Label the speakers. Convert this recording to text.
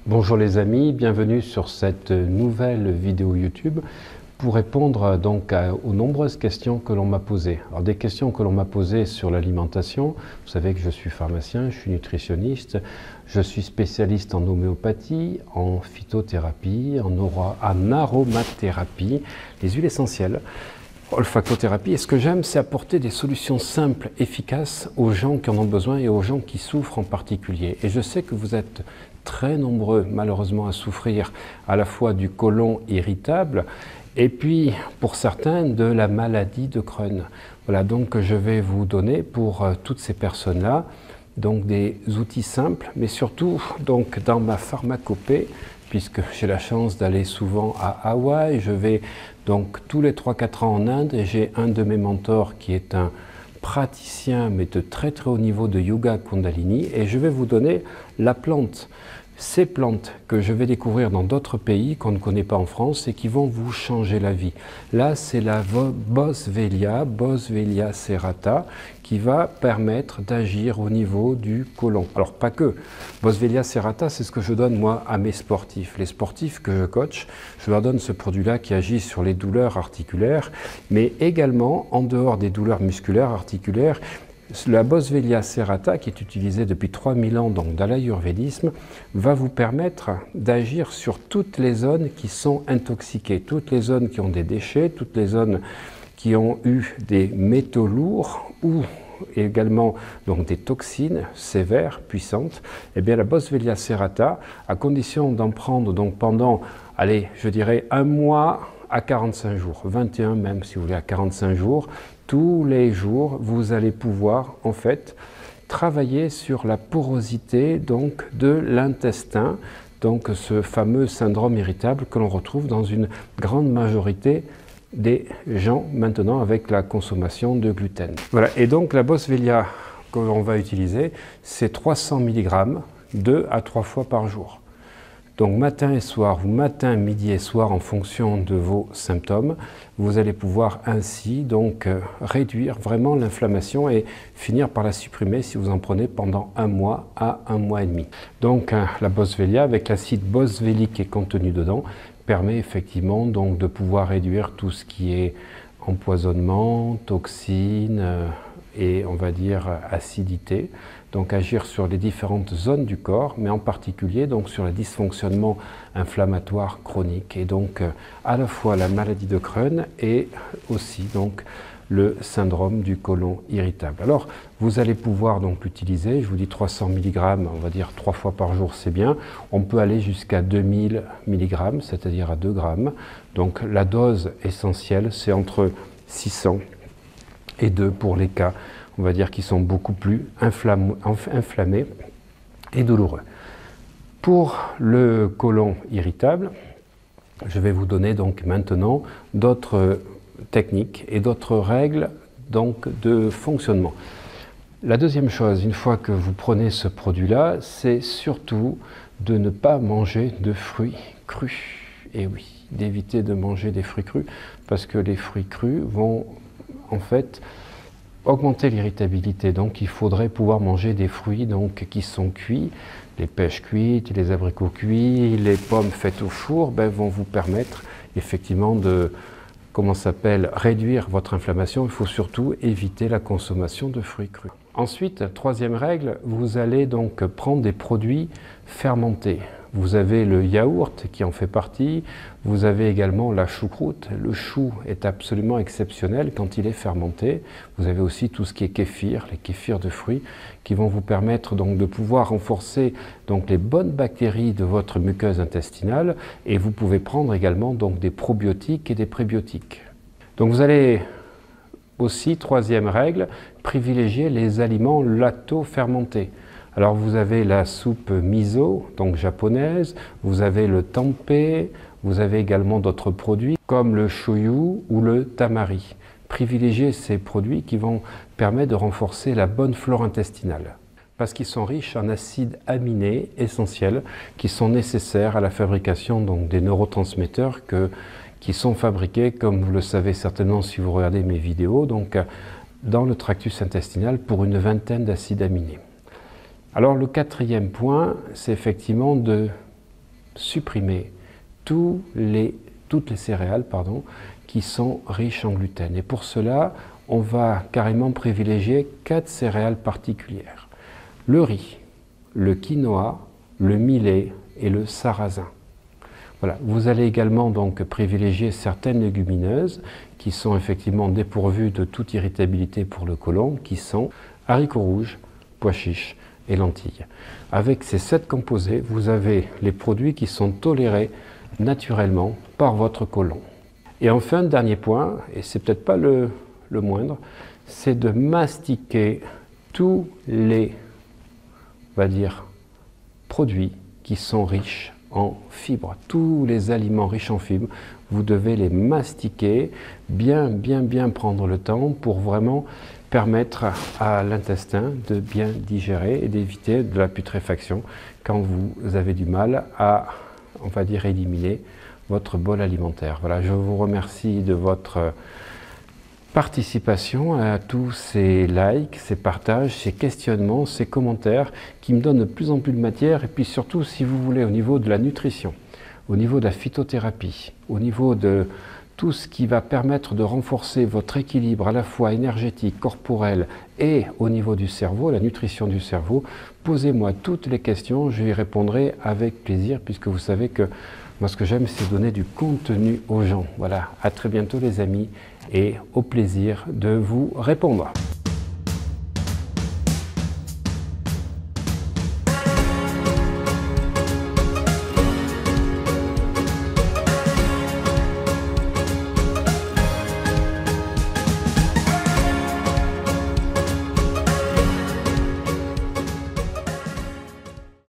Speaker 1: Bonjour les amis, bienvenue sur cette nouvelle vidéo YouTube pour répondre donc aux nombreuses questions que l'on m'a posées. Alors des questions que l'on m'a posées sur l'alimentation. Vous savez que je suis pharmacien, je suis nutritionniste, je suis spécialiste en homéopathie, en phytothérapie, en aromathérapie, les huiles essentielles, olfactothérapie. Et ce que j'aime, c'est apporter des solutions simples, efficaces aux gens qui en ont besoin et aux gens qui souffrent en particulier. Et je sais que vous êtes très nombreux malheureusement à souffrir à la fois du côlon irritable et puis pour certains de la maladie de Crohn. Voilà, donc je vais vous donner pour toutes ces personnes-là donc des outils simples, mais surtout donc dans ma pharmacopée, puisque j'ai la chance d'aller souvent à Hawaï, je vais donc tous les 3-4 ans en Inde et j'ai un de mes mentors qui est un praticien mais de très haut niveau de yoga Kundalini et je vais vous donner la plante. Ces plantes que je vais découvrir dans d'autres pays qu'on ne connaît pas en France et qui vont vous changer la vie. Là, c'est la Boswellia serrata, qui va permettre d'agir au niveau du côlon. Alors pas que. Boswellia serrata, c'est ce que je donne moi à mes sportifs. Les sportifs que je coach, je leur donne ce produit-là qui agit sur les douleurs articulaires, mais également en dehors des douleurs musculaires, articulaires. La Boswellia serrata, qui est utilisée depuis 3000 ans donc, dans l'ayurvédisme, va vous permettre d'agir sur toutes les zones qui sont intoxiquées, toutes les zones qui ont des déchets, toutes les zones qui ont eu des métaux lourds ou également donc, des toxines sévères, puissantes. Eh bien, la Boswellia serrata, à condition d'en prendre donc, pendant, allez, je dirais 1 mois à 45 jours, 21 même si vous voulez à 45 jours, tous les jours, vous allez pouvoir en fait travailler sur la porosité donc de l'intestin, donc ce fameux syndrome irritable que l'on retrouve dans une grande majorité des gens maintenant avec la consommation de gluten. Voilà, et donc la Boswellia que l'on va utiliser, c'est 300 mg 2 à 3 fois par jour. Donc matin et soir, ou matin, midi et soir en fonction de vos symptômes, vous allez pouvoir ainsi donc réduire vraiment l'inflammation et finir par la supprimer si vous en prenez pendant 1 mois à 1 mois et demi. Donc la Boswellia avec l'acide boswellique qui est contenu dedans permet effectivement donc de pouvoir réduire tout ce qui est empoisonnement, toxines et on va dire acidité. Donc agir sur les différentes zones du corps, mais en particulier donc sur les dysfonctionnements inflammatoires chroniques et donc à la fois la maladie de Crohn et aussi donc le syndrome du côlon irritable. Alors vous allez pouvoir donc l'utiliser, je vous dis 300 mg, on va dire 3 fois par jour c'est bien, on peut aller jusqu'à 2000 mg, c'est-à-dire à 2 grammes. Donc la dose essentielle c'est entre 600 et 2 pour les cas on va dire, qui sont beaucoup plus inflammés et douloureux. Pour le côlon irritable, je vais vous donner donc maintenant d'autres techniques et d'autres règles donc, de fonctionnement. La deuxième chose, une fois que vous prenez ce produit-là, c'est surtout de ne pas manger de fruits crus. Et oui, d'éviter de manger des fruits crus, parce que les fruits crus vont en fait augmenter l'irritabilité, donc il faudrait pouvoir manger des fruits donc, qui sont cuits, les pêches cuites, les abricots cuits, les pommes faites au four vont vous permettre effectivement de, réduire votre inflammation. Il faut surtout éviter la consommation de fruits crus. Ensuite, troisième règle, vous allez donc prendre des produits fermentés. Vous avez le yaourt qui en fait partie, vous avez également la choucroute. Le chou est absolument exceptionnel quand il est fermenté. Vous avez aussi tout ce qui est kéfir, les kéfirs de fruits, qui vont vous permettre donc de pouvoir renforcer donc les bonnes bactéries de votre muqueuse intestinale et vous pouvez prendre également donc des probiotiques et des prébiotiques. Donc vous allez aussi, troisième règle, privilégier les aliments lacto-fermentés. Alors vous avez la soupe miso, donc japonaise, vous avez le tempeh, vous avez également d'autres produits comme le shoyu ou le tamari. Privilégiez ces produits qui vont permettre de renforcer la bonne flore intestinale parce qu'ils sont riches en acides aminés essentiels qui sont nécessaires à la fabrication donc, des neurotransmetteurs qui sont fabriqués, comme vous le savez certainement si vous regardez mes vidéos, donc, dans le tractus intestinal pour une vingtaine d'acides aminés. Alors le quatrième point, c'est effectivement de supprimer toutes les céréales qui sont riches en gluten. Et pour cela, on va carrément privilégier 4 céréales particulières. Le riz, le quinoa, le millet et le sarrasin. Voilà. Vous allez également donc privilégier certaines légumineuses qui sont effectivement dépourvues de toute irritabilité pour le côlon, qui sont haricots rouges, pois chiches et lentilles. Avec ces 7 composés, vous avez les produits qui sont tolérés naturellement par votre côlon. Et enfin, dernier point, et c'est peut-être pas le moindre, c'est de mastiquer tous les, on va dire, produits qui sont riches en fibres. Tous les aliments riches en fibres, vous devez les mastiquer, bien prendre le temps pour vraiment permettre à l'intestin de bien digérer et d'éviter de la putréfaction quand vous avez du mal à, on va dire, éliminer votre bol alimentaire. Voilà, je vous remercie de votre participation à tous ces likes, ces partages, ces questionnements, ces commentaires qui me donnent de plus en plus de matière. Et puis surtout, si vous voulez, au niveau de la nutrition, au niveau de la phytothérapie, au niveau de tout ce qui va permettre de renforcer votre équilibre à la fois énergétique, corporel et au niveau du cerveau, la nutrition du cerveau, posez-moi toutes les questions, je y répondrai avec plaisir puisque vous savez que moi ce que j'aime c'est donner du contenu aux gens. Voilà, à très bientôt les amis et au plaisir de vous répondre.